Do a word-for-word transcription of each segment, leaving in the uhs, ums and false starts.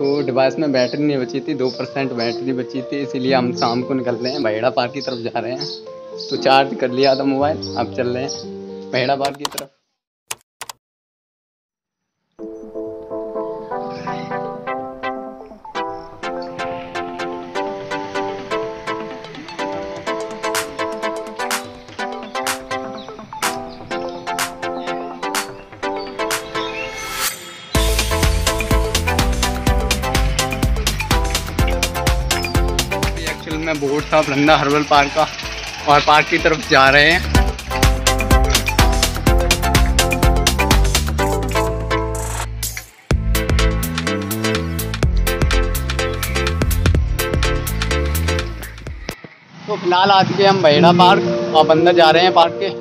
तो डिवाइस में बैटरी नहीं बची थी, दो परसेंट बैटरी बची थी, इसीलिए हम शाम को निकल रहे हैं, बहेड़ा पार्क की तरफ जा रहे हैं। तो चार्ज कर लिया था मोबाइल, अब चल रहे हैं बहेड़ा पार्क की तरफ। में बोर्ड था वृंदा हर्बल पार्क का, और पार्क की तरफ जा रहे हैं। तो फिलहाल आ चुके हम बहेड़ा पार्क और अंदर जा रहे हैं पार्क के।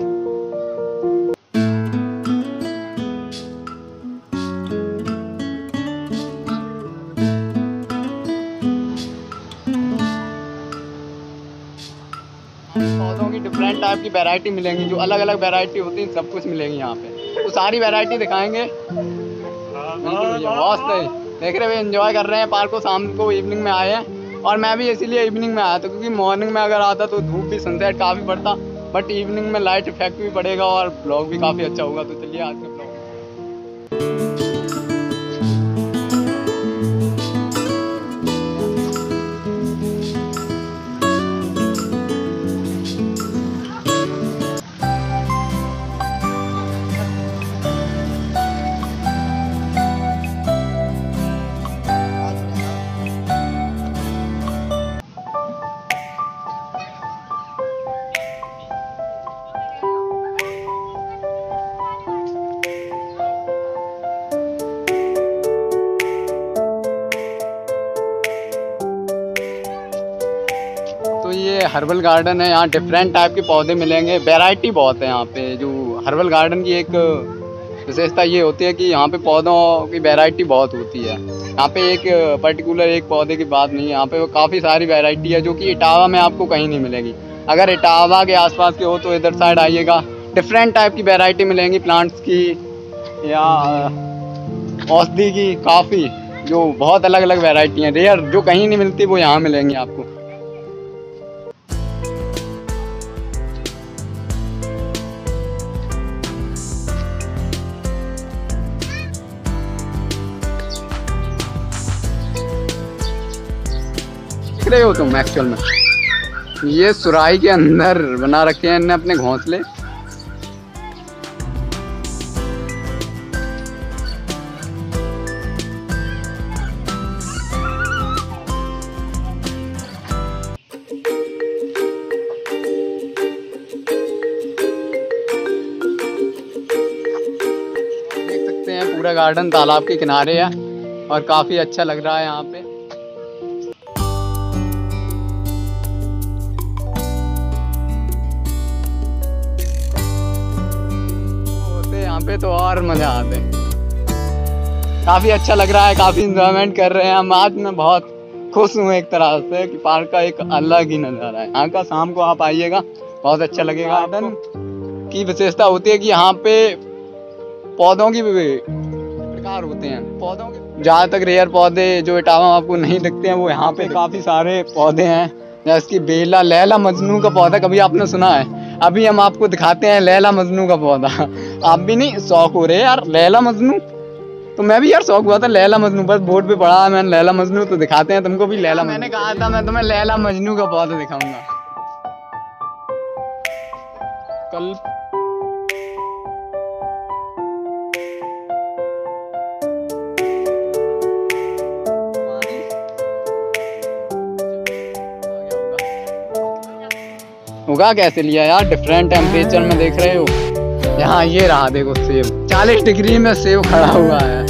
पौधों की डिफरेंट टाइप की वैरायटी मिलेंगी, जो अलग अलग वैरायटी होती है सब कुछ मिलेंगी यहाँ पे। तो सारी वैरायटी दिखाएंगे। बहुत सही देख रहे हैं, एंजॉय कर रहे हैं पार्क को। शाम को इवनिंग में आए हैं, और मैं भी इसीलिए इवनिंग में आया था, क्योंकि मॉर्निंग में अगर आता तो धूप भी सनसेट काफ़ी पड़ता, बट इवनिंग में लाइट इफेक्ट भी पड़ेगा और ब्लॉग भी काफ़ी अच्छा होगा। तो चलिए आज के ब्लॉग ये हर्बल गार्डन है। यहाँ डिफरेंट टाइप के पौधे मिलेंगे, वैरायटी बहुत है यहाँ पे। जो हर्बल गार्डन की एक विशेषता ये होती है कि यहाँ पे पौधों की वैरायटी बहुत होती है। यहाँ पे एक पर्टिकुलर एक पौधे की बात नहीं है, यहाँ पे काफ़ी सारी वैरायटी है, जो कि इटावा में आपको कहीं नहीं मिलेगी। अगर इटावा के आसपास के हो तो इधर साइड आइएगा, डिफरेंट टाइप की वैरायटी मिलेंगी, प्लांट्स की या औषधि की, काफ़ी जो बहुत अलग अलग वैरायटी हैं। रेयर जो कहीं नहीं मिलती वो यहाँ मिलेंगी आपको। रहे हो तुम एक्चुअल में ये सुराही के अंदर बना रखे हैं इन्होंने अपने घोंसले। देख सकते हैं पूरा गार्डन तालाब के किनारे है और काफी अच्छा लग रहा है यहाँ पे। यहाँ पे तो और मजा आते हैं, काफी अच्छा लग रहा है, काफी इंजॉयमेंट कर रहे हैं हम। आज मैं बहुत खुश हूँ एक तरह से कि पार्क का एक अलग ही नज़ारा है यहाँ का। शाम को आप आइएगा, बहुत अच्छा लगेगा। गार्डन की विशेषता होती है कि यहाँ पे पौधों की प्रकार होते हैं। पौधों के जहाँ तक रेयर पौधे जो इटावा आपको नहीं दिखते हैं, वो यहाँ पे काफी सारे पौधे हैं, जैसे कि बेला, लैला मजनू का पौधा कभी आपने सुना है? अभी हम आपको दिखाते हैं लैला मजनू का पौधा। आप भी नहीं शौक हो रहे यार लैला मजनू? तो मैं भी यार शौक हुआ था लैला मजनू, बस बोर्ड पे पढ़ा मैंने लैला मजनू, तो दिखाते हैं तुमको भी लैला। मैंने कहा था मैं तुम्हें लैला मजनू का पौधा दिखाऊंगा कल। उगा कैसे लिया यार, डिफरेंट टेम्परेचर में देख रहे हो। यहाँ ये रहा देखो सेब, चालीस डिग्री में सेब खड़ा हुआ है।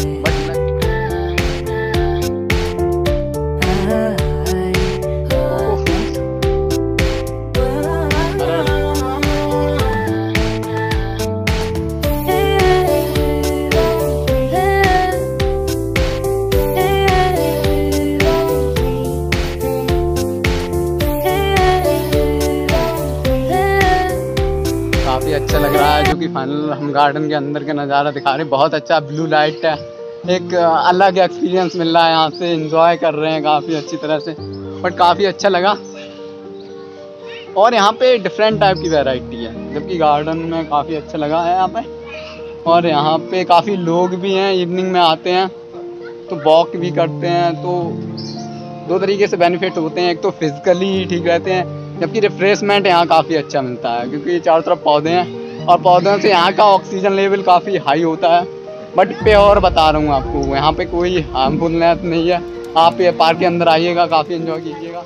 काफ़ी अच्छा लग रहा है, जो कि फाइनल हम गार्डन के अंदर का नज़ारा दिखा रहे हैं। बहुत अच्छा ब्लू लाइट है, एक अलग एक्सपीरियंस मिल रहा है यहाँ से, एंजॉय कर रहे हैं काफ़ी अच्छी तरह से, बट काफ़ी अच्छा लगा। और यहाँ पे डिफरेंट टाइप की वैरायटी है, जबकि गार्डन में काफ़ी अच्छा लगा है यहाँ पे। और यहाँ पे काफ़ी लोग भी हैं, इवनिंग में आते हैं तो वॉक भी करते हैं, तो दो तरीके से बेनिफिट होते हैं। एक तो फिजिकली ठीक रहते हैं, जबकि रिफ्रेशमेंट यहाँ काफ़ी अच्छा मिलता है, क्योंकि चारों तरफ पौधे हैं और पौधों से यहाँ का ऑक्सीजन लेवल काफ़ी हाई होता है। बट प्योर बता रहा हूँ आपको, यहाँ पे कोई हार्मफुलनेस नहीं है। आप ये पार्क के अंदर आइएगा, काफ़ी एंजॉय कीजिएगा।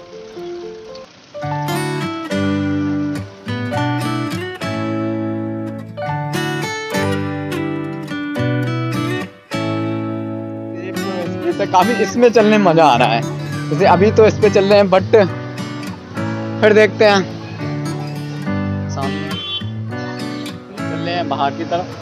काफ़ी इसमें चलने में मज़ा आ रहा है, जैसे अभी तो इस पे चल रहे हैं, बट फिर देखते हैं सामने चल रहे हैं बाहर की तरफ।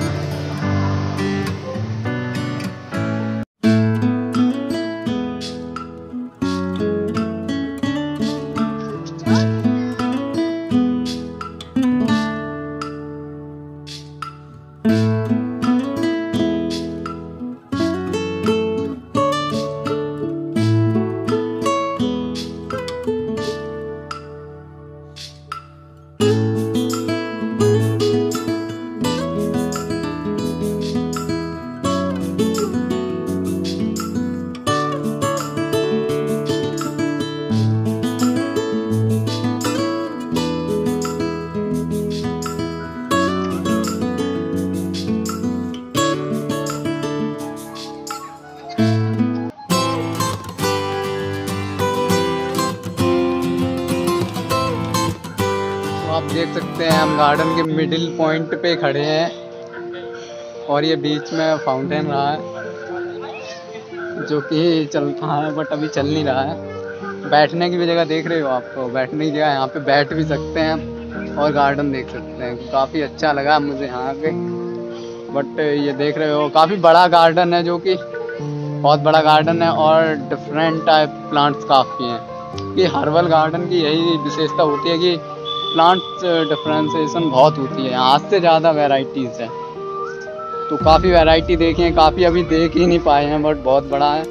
आप देख सकते हैं हम गार्डन के मिडिल पॉइंट पे खड़े हैं और ये बीच में फाउंटेन रहा है जो कि चलता है, बट अभी चल नहीं रहा है। बैठने की भी जगह देख रहे हो आप, तो बैठने की जगह यहाँ पे बैठ भी सकते हैं और गार्डन देख सकते हैं। काफ़ी अच्छा लगा मुझे यहाँ पे। बट ये देख रहे हो काफ़ी बड़ा गार्डन है, जो कि बहुत बड़ा गार्डन है और डिफरेंट टाइप प्लांट्स काफ़ी हैं। कि हर्बल गार्डन की यही विशेषता होती है कि प्लांट्स डिफ्रेंसिएशन बहुत होती है, आज से ज़्यादा वैरायटीज़ है। तो काफ़ी वैरायटी देखी है, काफ़ी अभी देख ही नहीं पाए हैं, बट बहुत बड़ा है।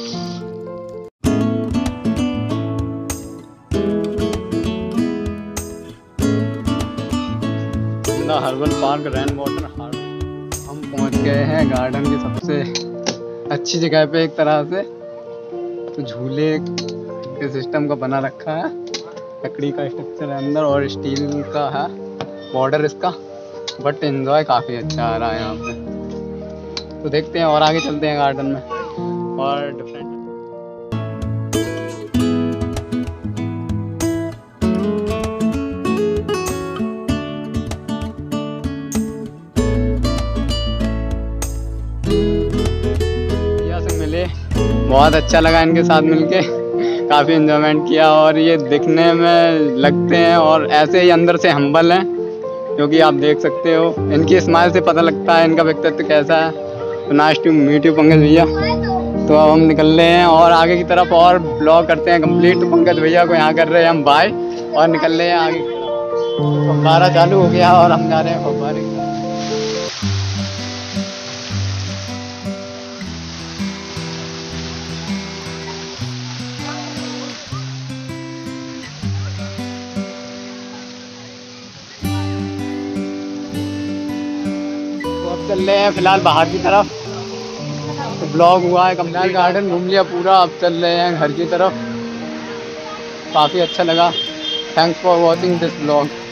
Herbal park rain water harvest. हम पहुंच गए हैं गार्डन की सबसे अच्छी जगह पे एक तरह से। तो झूले के सिस्टम का बना रखा है, लकड़ी का स्ट्रक्चर है अंदर और स्टील का है बॉर्डर इसका, बट एंजॉय काफ़ी अच्छा आ रहा है यहाँ पे। तो देखते हैं और आगे चलते हैं गार्डन में और डिफरेंट। मिले, बहुत अच्छा लगा इनके साथ मिलके, काफ़ी एंजॉयमेंट किया। और ये दिखने में लगते हैं और ऐसे ही अंदर से हम्बल हैं, क्योंकि आप देख सकते हो इनकी स्माइल से पता लगता है इनका व्यक्तित्व कैसा है। तो nice to meet you Pankaj भैया। तो अब हम निकल रहे हैं और आगे की तरफ और ब्लॉग करते हैं कंप्लीट। तो पंकज भैया को यहाँ कर रहे हैं हम बाय और निकल रहे हैं आगे। फव्वारा चालू हो गया और हम जा रहे हैं फव्वारे की तरफ। चल रहे हैं फिलहाल बाहर की तरफ। तो ब्लॉग हुआ है कंप्लीट, गार्डन घूम लिया पूरा, अब चल रहे हैं घर की तरफ। काफ़ी अच्छा लगा। Thanks for watching this blog.